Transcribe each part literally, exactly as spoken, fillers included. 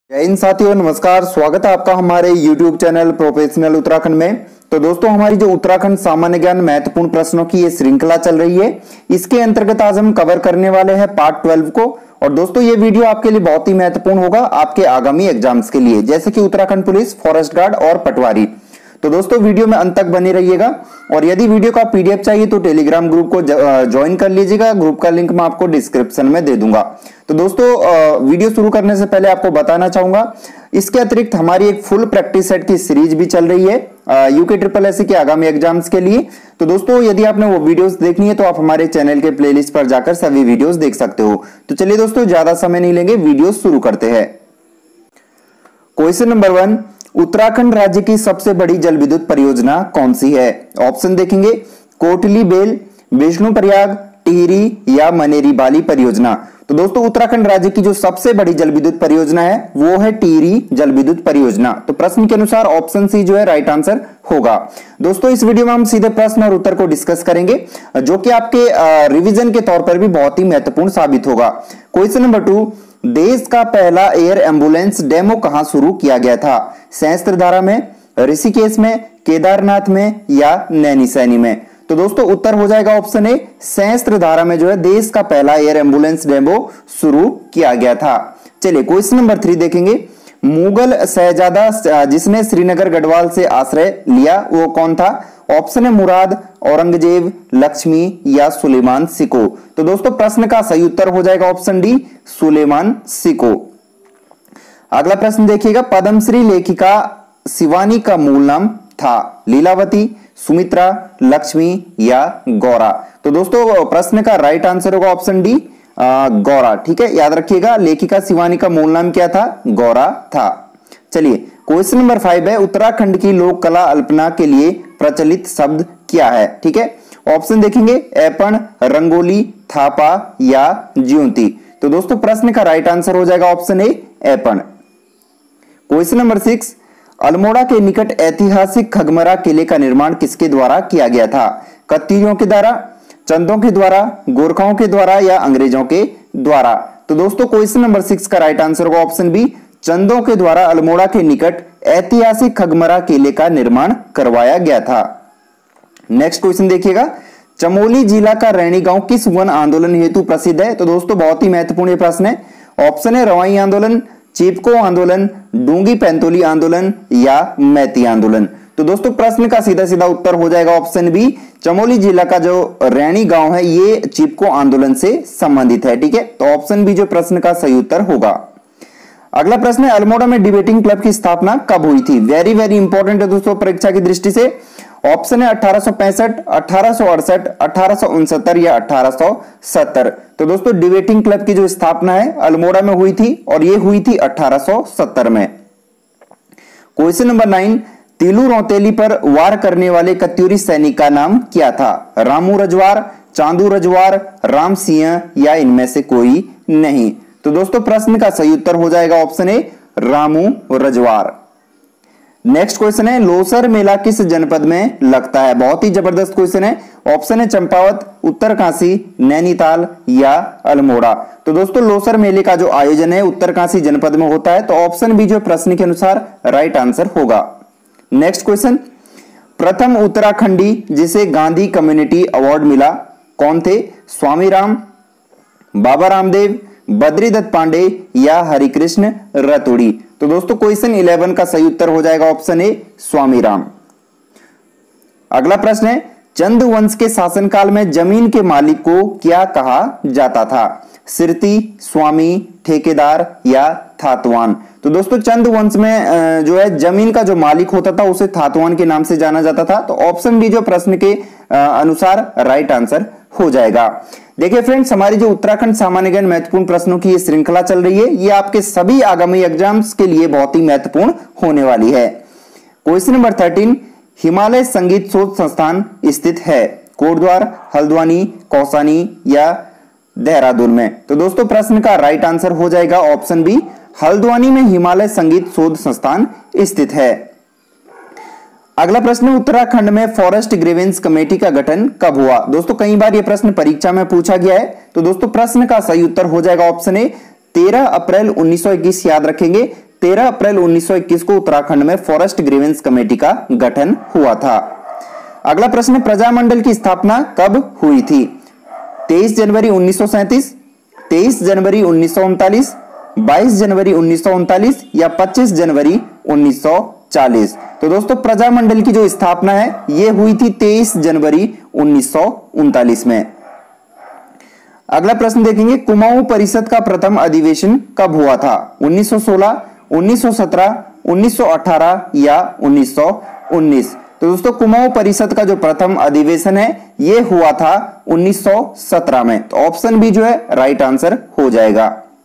जय हिंद साथियों, नमस्कार। स्वागत है आपका हमारे YouTube चैनल प्रोफेशनल उत्तराखंड में। तो दोस्तों, हमारी जो उत्तराखंड सामान्य ज्ञान महत्वपूर्ण प्रश्नों की ये श्रृंखला चल रही है, इसके अंतर्गत आज हम कवर करने वाले हैं पार्ट ट्वेल्व को। और दोस्तों, ये वीडियो आपके लिए बहुत ही महत्वपूर्ण होगा आपके आगामी एग्जाम्स के लिए, जैसे कि उत्तराखंड पुलिस, फॉरेस्ट गार्ड और पटवारी। तो दोस्तों, वीडियो में अंत तक बने रहिएगा। और यदि वीडियो का पीडीएफ चाहिए तो टेलीग्राम ग्रुप को ज्वाइन कर लीजिएगा। ग्रुप का लिंक मैं आपको डिस्क्रिप्शन में दे दूंगा। तो दोस्तों, वीडियो शुरू करने से पहले आपको बताना चाहूंगा, इसके अतिरिक्त हमारी एक फुल प्रैक्टिस सेट की सीरीज भी चल रही है यूके ट्रिपल एससी के आगामी एग्जाम्स के लिए। तो दोस्तों, यदि आपने वो वीडियोस देखनी है तो आप हमारे चैनल के प्लेलिस्ट पर जाकर सभी वीडियोस देख सकते हो। तो चलिए दोस्तों, ज्यादा समय नहीं लेंगे, वीडियो शुरू करते हैं। क्वेश्चन नंबर वन, उत्तराखंड राज्य की सबसे बड़ी जल विद्युत परियोजना कौन सी है? ऑप्शन देखेंगे, कोटली बेल, विष्णुप्रयाग, टिहरी या मनेरी बाली परियोजना। तो दोस्तों, उत्तराखंड राज्य की जो सबसे बड़ी जल विद्युत परियोजना है वो है टिहरी जल विद्युत परियोजना। तो प्रश्न के अनुसार ऑप्शन सी जो है राइट आंसर होगा। दोस्तों, इस वीडियो में हम सीधे प्रश्न और उत्तर को डिस्कस करेंगे, जो कि आपके रिवीजन के तौर पर भी बहुत ही महत्वपूर्ण साबित होगा। क्वेश्चन नंबर टू, देश का पहला एयर एम्बुलेंस डेमो कहां शुरू किया गया था? सहस्त्रधारा में, ऋषिकेश में, केदारनाथ में या नैनीसैनी में? तो दोस्तों, उत्तर हो जाएगा ऑप्शन ए, सहस्त्रधारा में जो है देश का पहला एयर एम्बुलेंस डेमो शुरू किया गया था। चलिए क्वेश्चन नंबर थ्री देखेंगे, मुगल शहजादा जिसने श्रीनगर गढ़वाल से आश्रय लिया वो कौन था? ऑप्शन है मुराद, औरंगजेब, लक्ष्मी या सुलेमान सिको। तो दोस्तों, प्रश्न का सही उत्तर हो जाएगा ऑप्शन डी, सुलेमान सिको। अगला प्रश्न देखिएगा, पद्मश्री लेखिका शिवानी का मूल नाम था? लीलावती, सुमित्रा, लक्ष्मी या गौरा? तो दोस्तों, प्रश्न का राइट आंसर होगा ऑप्शन डी, गौरा। ठीक है, याद रखिएगा, लेखिका शिवानी का मूल नाम क्या था? गौरा था। चलिए क्वेश्चन नंबर फाइव है, उत्तराखंड की लोक कला अल्पना के लिए प्रचलित शब्द क्या है? ठीक है, ऑप्शन देखेंगे, ऐपण, रंगोली, थापा या ज्योति। तो दोस्तों, प्रश्न का राइट आंसर हो जाएगा option A, Aipan. Question number six, Almora के निकट ऐतिहासिक खगमरा किले का निर्माण किसके द्वारा किया गया था? कत्यूरियों के द्वारा, चंदों के द्वारा, गोरखाओं के द्वारा या अंग्रेजों के द्वारा? तो दोस्तों, क्वेश्चन नंबर सिक्स का राइट आंसर होगा ऑप्शन बी, चंदों के द्वारा अल्मोड़ा के निकट ऐतिहासिक खगमरा किले का निर्माण करवाया गया था। नेक्स्ट क्वेश्चन देखिएगा, चमोली जिला का रैणी गांव किस वन आंदोलन हेतु प्रसिद्ध है? तो दोस्तों, बहुत ही महत्वपूर्ण प्रश्न है। ऑप्शन है रवाई आंदोलन, चिपको आंदोलन, डूंगी पैंतोली आंदोलन या मैती आंदोलन? तो दोस्तों, प्रश्न का सीधा सीधा उत्तर हो जाएगा ऑप्शन बी, चमोली जिला का जो रैणी गांव है ये चिपको आंदोलन से संबंधित है। ठीक है, तो ऑप्शन बी जो प्रश्न का सही उत्तर होगा। अगला प्रश्न है, अल्मोड़ा में डिबेटिंग क्लब की स्थापना कब हुई थी? वेरी वेरी इंपॉर्टेंट है दोस्तों परीक्षा की दृष्टि से। ऑप्शन है अठारह सौ पैंसठ, अठारह सौ अड़सठ, अठारह सौ उनसत्तर या अठारह सौ सत्तर? तो दोस्तों, डिबेटिंग क्लब की जो स्थापना है अल्मोड़ा में हुई थी और ये हुई थी अठारह सौ सत्तर में। Question number nine, Tilu Rauteli पर वार करने वाले कत्यूरी सैनिक का नाम क्या था? रामू रजवार, चांदू रजवार, राम सिंह या इनमें से कोई नहीं? तो दोस्तों, प्रश्न का सही उत्तर हो जाएगा option A, Ramu Rajwar. Next question है, लोसर मेला किस जनपद में लगता है? बहुत ही जबरदस्त क्वेश्चन है। ऑप्शन है चंपावत, उत्तरकाशी, नैनीताल या अल्मोड़ा? तो दोस्तों, लोसर मेले का जो आयोजन है उत्तरकाशी जनपद में होता है। तो ऑप्शन बी जो प्रश्न के अनुसार राइट आंसर होगा। नेक्स्ट क्वेश्चन, प्रथम उत्तराखंडी जिसे गांधी कम्युनिटी अवार्ड मिला कौन थे? स्वामी राम, बाबा रामदेव, बद्रीदत्त पांडे या हरिकृष्ण रतुड़ी? तो दोस्तों, क्वेश्चन इलेवन का सही उत्तर हो जाएगा ऑप्शन ए, स्वामी राम। अगला प्रश्न है, चंद वंश के शासनकाल में जमीन के मालिक को क्या कहा जाता था? सिरती, स्वामी, ठेकेदार या थातवान? तो दोस्तों, चंद वंश में जो है जमीन का जो मालिक होता था उसे थातवान के नाम से जाना जाता था। तो ऑप्शन बी जो प्रश्न के अनुसार राइट आंसर हो जाएगा। देखिए फ्रेंड्स, हमारी जो उत्तराखंड सामान्य ज्ञान महत्वपूर्ण प्रश्नों की ये श्रृंखला चल रही है, ये आपके सभी आगामी एग्जाम्स के लिए बहुत ही महत्वपूर्ण होने वाली है। क्वेश्चन नंबर थर्टीन, हिमालय संगीत शोध संस्थान स्थित है? कोटद्वार, हल्द्वानी, कौसानी या देहरादून में? तो दोस्तों, प्रश्न का राइट आंसर हो जाएगा ऑप्शन बी, हल्द्वानी में हिमालय संगीत शोध संस्थान स्थित है। अगला प्रश्न, उत्तराखंड में फॉरेस्ट ग्रीवेंस कमेटी का गठन कब हुआ? दोस्तों, कई बार यह प्रश्न परीक्षा में पूछा गया है। तो दोस्तों, प्रश्न का सही उत्तर हो जाएगा ऑप्शन ए, तेरह अप्रैल उन्नीस सौ इक्कीस। याद रखेंगे, तेरह अप्रैल उन्नीस सौ इक्कीस को उत्तराखंड में फॉरेस्ट ग्रीवेंस कमेटी का गठन हुआ था। अगला प्रश्न, प्रजामंडल की स्थापना कब हुई थी? तेईस जनवरी उन्नीस सौ सैंतीस, तेईस जनवरी उन्नीस सौ उनतालीस, बाईस जनवरी उन्नीस सौ उनतालीस या पच्चीस जनवरी उन्नीस सौ चालीस। तो दोस्तों प्रजामंडल की जो स्थापना है ये हुई थी तेईस जनवरी उन्नीस सौ उनतालीस में। अगला प्रश्न देखेंगे, कुमाऊं परिषद का प्रथम अधिवेशन कब हुआ था? उन्नीस सौ सोलह, उन्नीस सौ सत्रह, उन्नीस सौ अठारह या उन्नीस सौ उन्नीस। तो दोस्तों कुमाऊं परिषद का जो प्रथम अधिवेशन है ये हुआ था उन्नीस सौ सत्रह में। तो ऑप्शन बी जो है राइट आंसर हो जाएगा।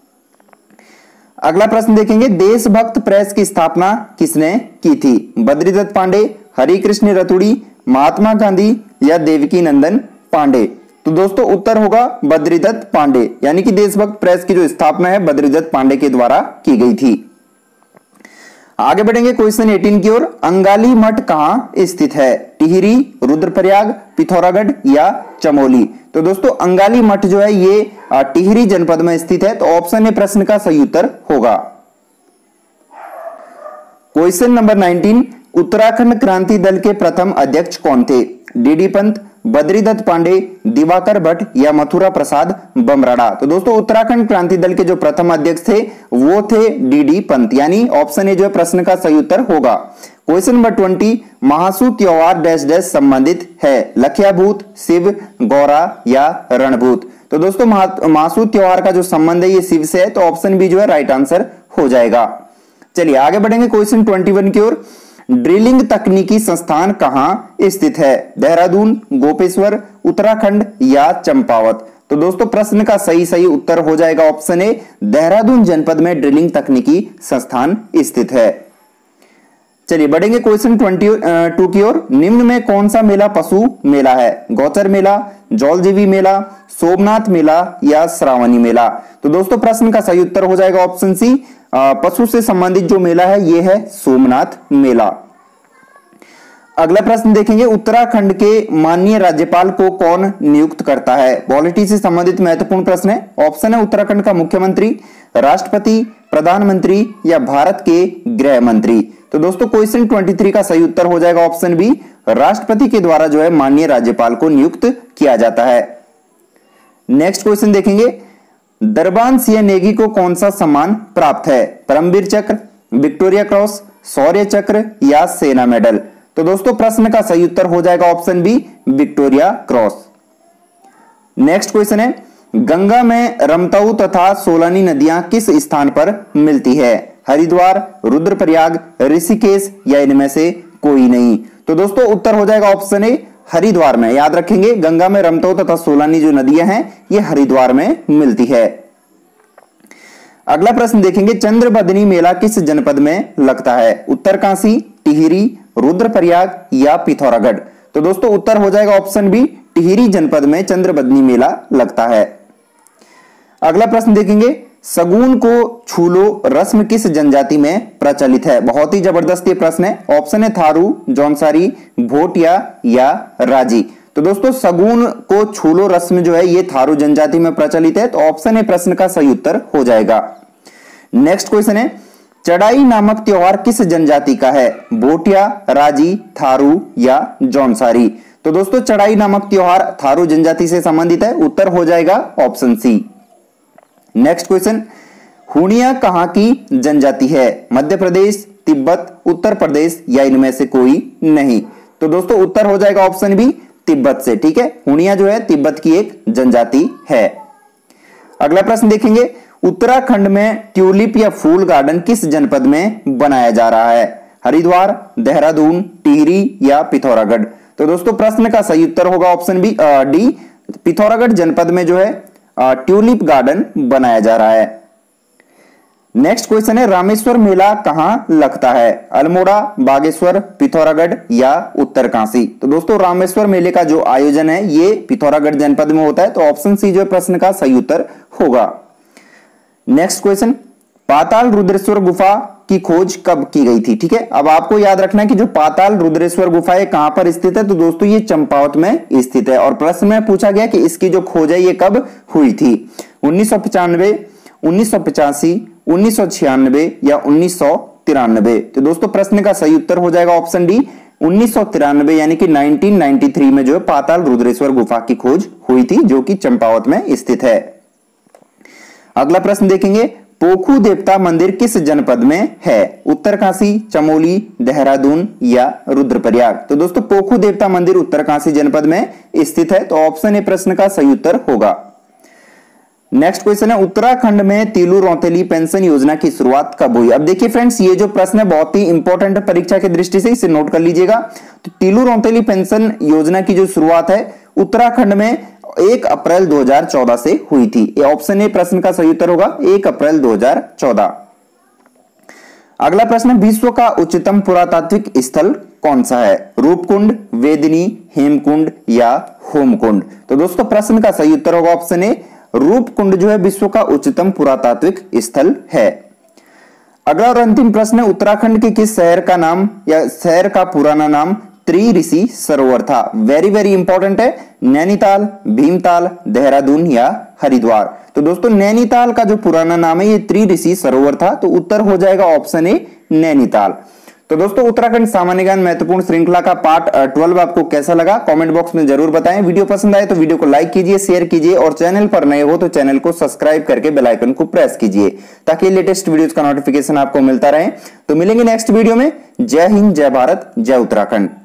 अगला प्रश्न देखेंगे, देशभक्त प्रेस की स्थापना किसने की थी? बद्रीदत्त पांडे, हरिकृष्ण रतुड़ी, महात्मा गांधी या देवकी नंदन पांडे। तो दोस्तों उत्तर होगा बद्रीदत्त पांडे, यानी कि देशभक्त प्रेस की जो स्थापना है बद्रीदत्त पांडे के द्वारा की गई थी। आगे बढ़ेंगे क्वेश्चन अठारह की ओर। अंगाली मठ कहां स्थित है? टिहरी, रुद्रप्रयाग, पिथौरागढ़ या चमोली। तो दोस्तों अंगाली मठ जो है ये टिहरी जनपद में स्थित है। तो ऑप्शन ए प्रश्न का सही उत्तर होगा। क्वेश्चन नंबर उन्नीस, उत्तराखंड क्रांति दल के प्रथम अध्यक्ष कौन थे? डीडी पंत, बद्रीदत्त पांडे, दिवाकर भट्ट या मथुरा प्रसाद बमराड़ा। तो दोस्तों उत्तराखंड क्रांति दल के जो प्रथम अध्यक्ष थे वो थे डीडी पंत, यानी ऑप्शन ए जो है प्रश्न का सही उत्तर होगा। क्वेश्चन नंबर बीस, महासू त्योहार डैश डैश संबंधित है? लखियाभूत, शिव, गौरा या रणभूत। तो दोस्तों महासू त्योहार का जो संबंध है ये शिव से है। तो ऑप्शन बी जो है राइट आंसर हो जाएगा। चलिए आगे बढ़ेंगे क्वेश्चन इक्कीस की ओर। ड्रिलिंग तकनीकी संस्थान कहां स्थित है? देहरादून, गोपेश्वर, उत्तराखंड या चंपावत। तो दोस्तों प्रश्न का सही सही उत्तर हो जाएगा ऑप्शन ए, देहरादून जनपद में ड्रिलिंग तकनीकी संस्थान स्थित है। चलिए बढ़ेंगे क्वेश्चन बाईस की ओर। निम्न में कौन सा मेला पशु मेला है? गौचर मेला, जौलजीबी मेला, सोमनाथ मेला या श्रावणी मेला। तो दोस्तों प्रश्न का सही उत्तर हो जाएगा ऑप्शन सी, पशु से संबंधित जो मेला है ये है सोमनाथ मेला। अगला प्रश्न देखेंगे, उत्तराखंड के माननीय राज्यपाल को कौन नियुक्त करता है? पॉलिटी से संबंधित महत्वपूर्ण प्रश्न है। ऑप्शन है उत्तराखंड का मुख्यमंत्री, राष्ट्रपति, प्रधानमंत्री या भारत के गृह मंत्री। तो दोस्तों क्वेश्चन तेईस का सही उत्तर हो जाएगा ऑप्शन बी, राष्ट्रपति के द्वारा जो है माननीय राज्यपाल को नियुक्त किया जाता है। नेक्स्ट क्वेश्चन देखेंगे, दरबान सिंह नेगी को कौन सा सम्मान प्राप्त है? परमवीर चक्र, विक्टोरिया क्रॉस, शौर्य चक्र या सेना मेडल। तो दोस्तों प्रश्न का सही उत्तर हो जाएगा option B, Victoria Cross. Next question है, गंगा में रमताऊ तथा सोलानी नदियां किस स्थान पर मिलती है? हरिद्वार, रुद्रप्रयाग, ऋषिकेश या इनमें से कोई नहीं। तो दोस्तों उत्तर हो जाएगा ऑप्शन ए, हरिद्वार में। याद रखेंगे गंगा में रमताऊ तथा सोलानी जो नदियां हैं ये हरिद्वार में मिलती है। अगला प्रश्न देखेंगे, चंद्रबदनी मेला किस जनपद में लगता है? उत्तरकाशी, टिहरी, रुद्रप्रयाग या पिथौरागढ़। तो दोस्तों उत्तर हो जाएगा ऑप्शन बी, टिहरी जनपद में चंद्रबदनी मेला लगता है। अगला प्रश्न देखेंगे, सगुन को छूलो रस्म किस जनजाति में प्रचलित है? बहुत ही जबरदस्त ये प्रश्न है। ऑप्शन है थारू, जौनसारी, भोटिया या राजी। तो दोस्तों सगुन को छूलो रस्म जो है ये थारू जनजाति में प्रचलित है। तो ऑप्शन ए प्रश्न का सही उत्तर हो जाएगा। नेक्स्ट क्वेश्चन है, चढ़ाई नामक त्योहार किस जनजाति का है? भोटिया, राजी, थारू या जौनसारी। तो दोस्तों चढ़ाई नामक त्योहार थारू जनजाति से संबंधित है। उत्तर हो जाएगा option C. Next question, Huniya कहां की जनजाति है? मध्य प्रदेश, तिब्बत, उत्तर प्रदेश या इनमें से कोई नहीं। तो दोस्तों उत्तर हो जाएगा ऑप्शन बी, तिब्बत से। ठीक है, हुनिया जो है तिब्बत की एक जनजाति है। अगला प्रश्न देखेंगे, उत्तराखंड में ट्यूलिप या फूल गार्डन किस जनपद में बनाया जा रहा है? हरिद्वार, देहरादून, टिहरी या पिथौरागढ़। तो दोस्तों प्रश्न का सही उत्तर होगा ऑप्शन बी, डी, पिथौरागढ़ जनपद में जो है ट्यूलिप गार्डन बनाया जा रहा है। नेक्स्ट क्वेश्चन है, रामेश्वर मेला कहां लगता है? अल्मोड़ा, बागेश्वर, पिथौरागढ़ या उत्तरकाशी। तो दोस्तों रामेश्वर मेले का जो आयोजन है ये पिथौरागढ़ जनपद में होता है। तो ऑप्शन सी जो प्रश्न का सही उत्तर होगा। नेक्स्ट क्वेश्चन, पाताल रुद्रेश्वर गुफा की खोज कब की गई थी? ठीक है, अब आपको याद रखना है कि जो पाताल रुद्रेश्वर गुफा है कहां पर स्थित है? तो दोस्तों ये चंपावत में स्थित है। और प्रश्न में पूछा गया कि इसकी जो खोज है ये कब हुई थी? उन्नीस सौ पचानवे, उन्नीस सौ पचासी, उन्नीस सौ छियानवे या उन्नीस सौ तिरानवे? तो दोस्तों प्रश्न का सही उत्तर हो जाएगा ऑप्शन डी उन्नीस सौ तिरानवे, यानी कि उन्नीस सौ तिरानवे में जो है पाताल रुद्रेश्वर गुफा की खोज हुई थी, जो कि चंपावत में स्थित है। अगला प्रश्न देखेंगे, पोखू देवता मंदिर किस जनपद में है? उत्तरकाशी, चमोली, देहरादून या रुद्रप्रयाग? तो दोस्तों पोखू देवता मंदिर उत्तरकाशी जनपद में स्थित है, तो ऑप्शन ए प्रश्न का सही उत्तर होगा। नेक्स्ट क्वेश्चन है, उत्तराखंड में तीलू रौतेली पेंशन योजना की शुरुआत कब हुई? अब देखिए फ्रेंड्स, ये जो प्रश्न है बहुत ही इंपॉर्टेंट है परीक्षा की दृष्टि से, इसे नोट कर लीजिएगा। तो तीलू रौतेली पेंशन योजना की जो शुरुआत है उत्तराखंड में एक अप्रैल दो हज़ार चौदह से हुई थी। ये ऑप्शन ए प्रश्न का सही उत्तर होगा, एक अप्रैल दो हज़ार चौदह। अगला प्रश्न, विश्व का उच्चतम पुरातात्विक स्थल कौन सा है? रूपकुंड, वेदिनी, हेमकुंड या होमकुंड? तो दोस्तों प्रश्न का सही उत्तर होगा ऑप्शन ए, रूपकुंड जो है विश्व का उच्चतम पुरातात्विक स्थल है। अगला और अंतिम प्रश्न है, उत्तराखंड के किस शहर का नाम या शहर का पुराना नाम त्रि ऋषि सरोवर था? वेरी वेरी इंपॉर्टेंट है, नैनीताल, भीमताल, देहरादून या हरिद्वार? तो दोस्तों नैनीताल का जो पुराना नाम है ये त्रि ऋषि सरोवर था, तो उत्तर हो जाएगा ऑप्शन ए नैनीताल। तो दोस्तों उत्तराखंड सामान्य ज्ञान महत्वपूर्ण श्रृंखला का पार्ट ट्वेल्व आपको कैसा लगा कमेंट बॉक्स में जरूर बताएं। वीडियो पसंद आए तो वीडियो को लाइक कीजिए, शेयर कीजिए और चैनल पर नए हो तो चैनल को सब्सक्राइब करके बेल आइकन को प्रेस कीजिए ताकि लेटेस्ट वीडियोस का नोटिफिकेशन आपको मिलता रहे। तो मिलेंगे नेक्स्ट वीडियो में। जय हिंद, जय भारत, जय उत्तराखंड।